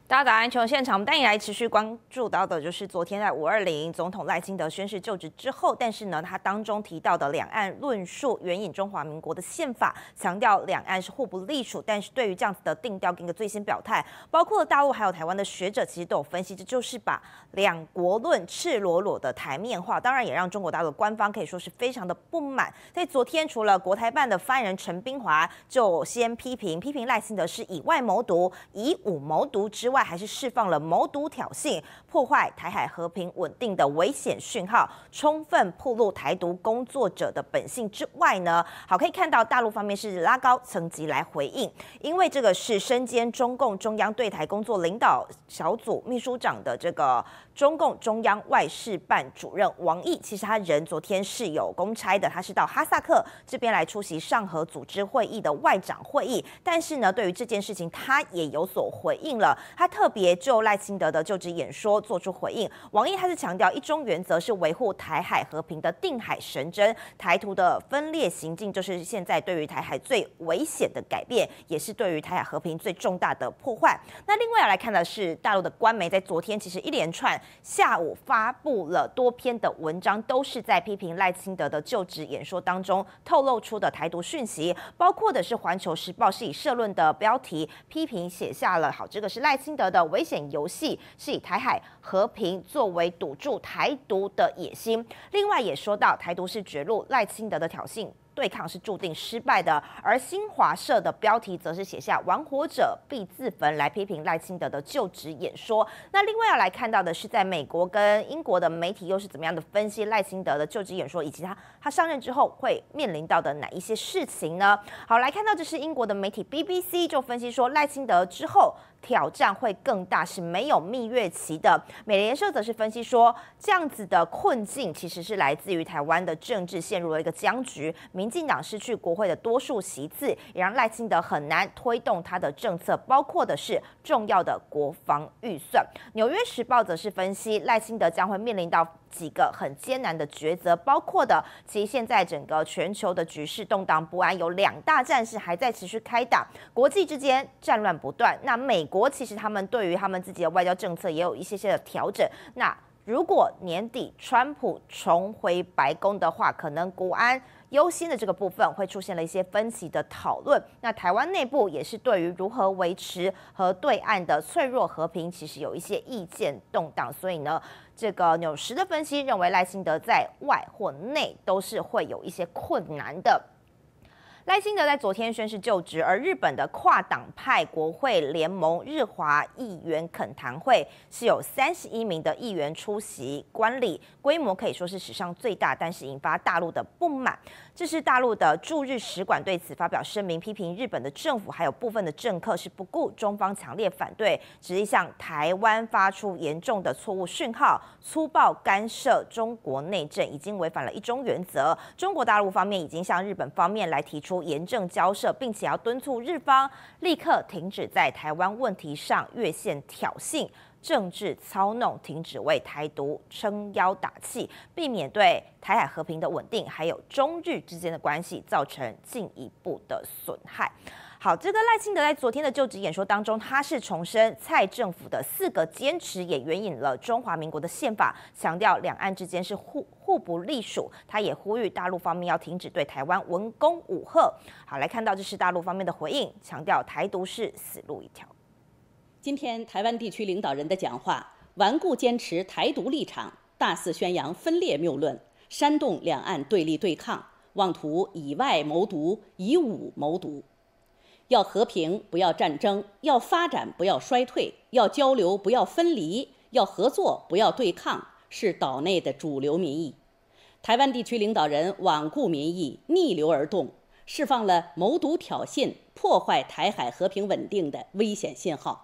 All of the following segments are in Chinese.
大家早安，球现场，我们带你来持续关注到的就是昨天在520总统赖清德宣誓就职之后，但是呢，他当中提到的两岸论述援引中华民国的宪法，强调两岸是互不隶属。但是对于这样子的定调跟一个最新表态，包括大陆还有台湾的学者其实都有分析，这就是把两国论赤裸裸的台面化，当然也让中国大陆官方可以说是非常的不满。在昨天，除了国台办的发言人陈冰华就先批评赖清德是以外谋独、以武谋独之外，还是释放了谋独挑衅、破坏台海和平稳定的危险讯号，充分暴露台独工作者的本性之外呢，好，可以看到大陆方面是拉高层级来回应，因为这个是身兼中共中央对台工作领导小组秘书长的这个中共中央外事办主任王毅，其实他人昨天是有公差的，他是到哈萨克这边来出席上合组织会议的外长会议，但是呢，对于这件事情他也有所回应了，他特别就赖清德的就职演说做出回应。王毅他是强调一中原则是维护台海和平的定海神针，台独的分裂行径就是现在对于台海最危险的改变，也是对于台海和平最重大的破坏。那另外要来看的是大陆的官媒在昨天其实一连串下午发布了多篇的文章，都是在批评赖清德的就职演说当中透露出的台独讯息，包括的是《环球时报》是以社论的标题批评写下了好，这个是赖清德的危险游戏，是以台海和平作为堵住台独的野心。另外也说到台独是绝路，赖清德的挑衅对抗是注定失败的，而新华社的标题则是写下“玩火者必自焚”来批评赖清德的就职演说。那另外要来看到的是，在美国跟英国的媒体又是怎么样的分析赖清德的就职演说，以及他上任之后会面临到的哪一些事情呢？好，来看到这是英国的媒体 BBC 就分析说，赖清德之后挑战会更大，是没有蜜月期的。美联社则是分析说，这样子的困境其实是来自于台湾的政治陷入了一个僵局，民进党失去国会的多数席次，也让赖清德很难推动他的政策，包括的是重要的国防预算。纽约时报则是分析，赖清德将会面临到几个很艰难的抉择，包括的，其实现在整个全球的局势动荡不安，有两大战事还在持续开打，国际之间战乱不断。那美国其实他们对于他们自己的外交政策也有一些的调整。那如果年底川普重回白宫的话，可能国安优先的这个部分会出现了一些分歧的讨论。那台湾内部也是对于如何维持和对岸的脆弱和平，其实有一些意见动荡。所以呢，这个纽时的分析认为赖清德在外或内都是会有一些困难的。赖清德在昨天宣誓就职，而日本的跨党派国会联盟日华议员恳谈会是有31名的议员出席观礼，规模可以说是史上最大，但是引发大陆的不满。这是大陆的驻日使馆对此发表声明，批评日本的政府还有部分的政客是不顾中方强烈反对，执意向台湾发出严重的错误讯号，粗暴干涉中国内政，已经违反了一中原则。中国大陆方面已经向日本方面来提出严正交涉，并且要敦促日方立刻停止在台湾问题上越线挑衅、政治操弄，停止为台独撑腰打气，避免对台海和平的稳定还有中日之间的关系造成进一步的损害。好，这个赖清德在昨天的就职演说当中，他是重申蔡政府的4个坚持，也援引了中华民国的宪法，强调两岸之间是互不隶属。他也呼吁大陆方面要停止对台湾文攻武吓。好，来看到这是大陆方面的回应，强调台独是死路一条。 今天台湾地区领导人的讲话，顽固坚持台独立场，大肆宣扬分裂谬论，煽动两岸对立对抗，妄图以外谋独，以武谋独。要和平，不要战争；要发展，不要衰退；要交流，不要分离；要合作，不要对抗，是岛内的主流民意。台湾地区领导人罔顾民意，逆流而动，释放了谋独挑衅、破坏台海和平稳定的危险信号。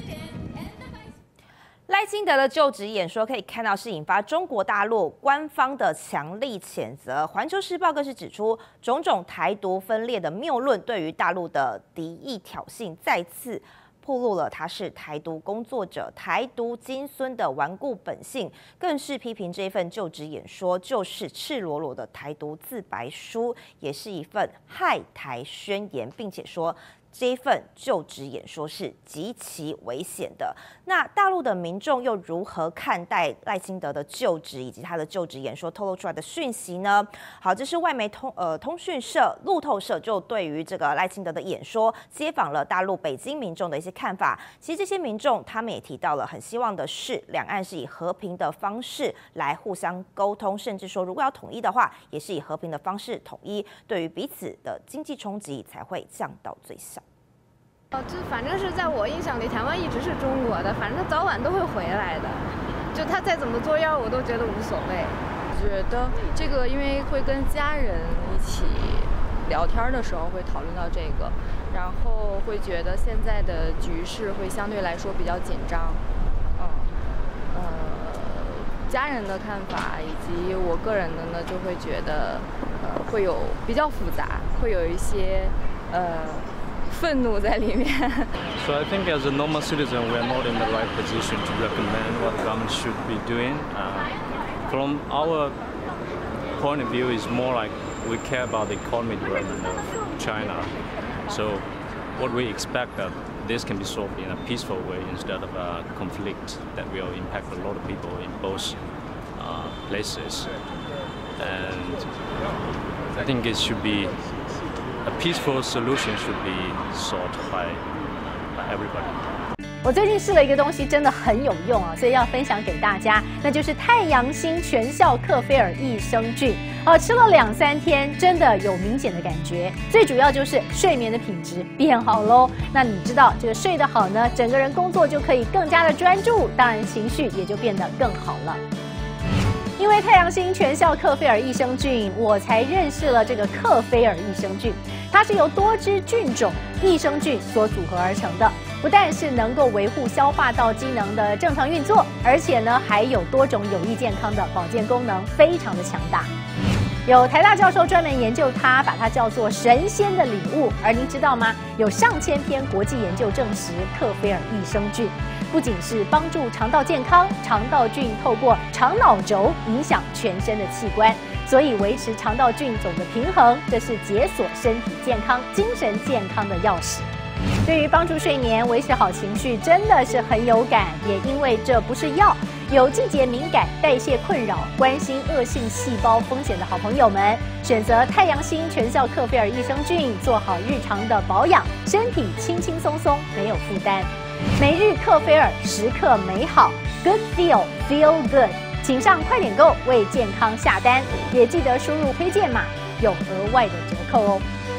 赖清德的就职演说可以看到是引发中国大陆官方的强力谴责，《环球时报》更是指出种种台独分裂的谬论对于大陆的敌意挑衅，再次暴露了他是台独工作者、台独金孙的顽固本性，更是批评这一份就职演说就是赤裸裸的台独自白书，也是一份害台宣言，并且说这一份就职演说是极其危险的。那大陆的民众又如何看待赖清德的就职以及他的就职演说透露出来的讯息呢？好，这是外媒通讯社路透社就对于这个赖清德的演说接访了大陆北京民众的一些看法。其实这些民众他们也提到了，很希望的是两岸是以和平的方式来互相沟通，甚至说如果要统一的话，也是以和平的方式统一，对于彼此的经济冲击才会降到最小。 就反正是在我印象里，台湾一直是中国的，反正早晚都会回来的。就他再怎么作妖，我都觉得无所谓。 觉得这个，因为会跟家人一起聊天的时候会讨论到这个，然后会觉得现在的局势会相对来说比较紧张。家人的看法以及我个人的呢，就会觉得会有比较复杂，会有一些愤怒在里面。 So I think as a normal citizen, we are not in the right position to recommend what the government should be doing. From our point of view, is more like we care about the economic development of China. So what we expect that this can be solved in a peaceful way instead of a conflict that will impact a lot of people in both places. And I think it should be a peaceful solution should be sought by everybody. 我最近试了一个东西，真的很有用啊，所以要分享给大家，那就是太阳星全效克菲尔益生菌。吃了2-3天，真的有明显的感觉。最主要就是睡眠的品质变好喽。那你知道这个睡得好呢，整个人工作就可以更加的专注，当然情绪也就变得更好了。因为太阳星全效克菲尔益生菌，我才认识了这个克菲尔益生菌。它是由多支菌种益生菌所组合而成的，不但是能够维护消化道机能的正常运作，而且呢还有多种有益健康的保健功能，非常的强大。有台大教授专门研究它，把它叫做神仙的礼物。而您知道吗？有上千篇国际研究证实，克菲尔益生菌不仅是帮助肠道健康，肠道菌透过肠脑轴影响全身的器官，所以维持肠道菌种的平衡，这是解锁身体健康、精神健康的钥匙。对于帮助睡眠、维持好情绪，真的是很有感。也因为这不是药，有季节敏感、代谢困扰、关心恶性细胞风险的好朋友们，选择太阳星全效克菲尔益生菌，做好日常的保养，身体轻轻松松，没有负担。每日克菲尔，时刻美好 ，Good Feel Feel Good， 请上快点购为健康下单，也记得输入推荐码，有额外的折扣哦。